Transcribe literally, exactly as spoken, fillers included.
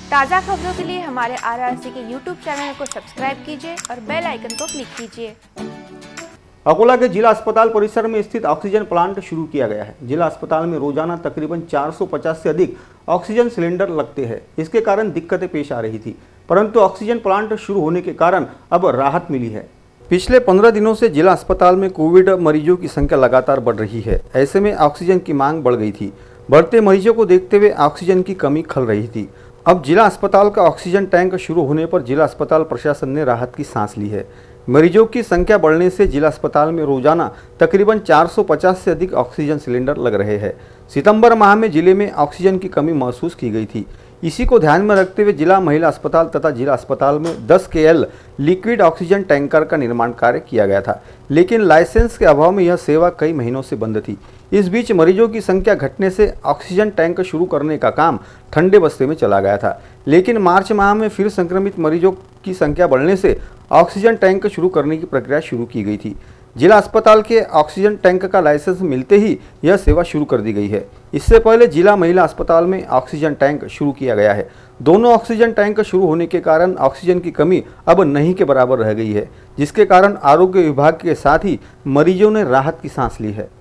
ताज़ा खबरों के लिए हमारे आर आर सी के यूट्यूब चैनल को सब्सक्राइब कीजिए और बेल आइकन को क्लिक कीजिए। अकोला के जिला अस्पताल परिसर में स्थित ऑक्सीजन प्लांट शुरू किया गया है। जिला अस्पताल में रोजाना तकरीबन चार सौ पचास से अधिक ऑक्सीजन सिलेंडर लगते हैं। इसके कारण दिक्कतें पेश आ रही थी, परंतु ऑक्सीजन प्लांट शुरू होने के कारण अब राहत मिली है। पिछले पंद्रह दिनों से जिला अस्पताल में कोविड मरीजों की संख्या लगातार बढ़ रही है। ऐसे में ऑक्सीजन की मांग बढ़ गई थी। बढ़ते मरीजों को देखते हुए ऑक्सीजन की कमी खल रही थी। अब जिला अस्पताल का ऑक्सीजन टैंक शुरू होने पर जिला अस्पताल प्रशासन ने राहत की सांस ली है। मरीजों की संख्या बढ़ने से जिला अस्पताल में रोजाना तकरीबन चार सौ पचास से अधिक ऑक्सीजन सिलेंडर लग रहे हैं। सितंबर माह में जिले में ऑक्सीजन की कमी महसूस की गई थी। इसी को ध्यान में रखते हुए जिला महिला अस्पताल तथा जिला अस्पताल में दस के एल लिक्विड ऑक्सीजन टैंकर का निर्माण कार्य किया गया था, लेकिन लाइसेंस के अभाव में यह सेवा कई महीनों से बंद थी। इस बीच मरीजों की संख्या घटने से ऑक्सीजन टैंक शुरू करने का काम ठंडे बस्ते में चला गया था, लेकिन मार्च माह में फिर संक्रमित मरीजों की संख्या बढ़ने से ऑक्सीजन टैंक शुरू करने की प्रक्रिया शुरू की गई थी। जिला अस्पताल के ऑक्सीजन टैंक का लाइसेंस मिलते ही यह सेवा शुरू कर दी गई है। इससे पहले जिला महिला अस्पताल में ऑक्सीजन टैंक शुरू किया गया है। दोनों ऑक्सीजन टैंक शुरू होने के कारण ऑक्सीजन की कमी अब नहीं के बराबर रह गई है, जिसके कारण आरोग्य विभाग के साथ ही मरीजों ने राहत की सांस ली है।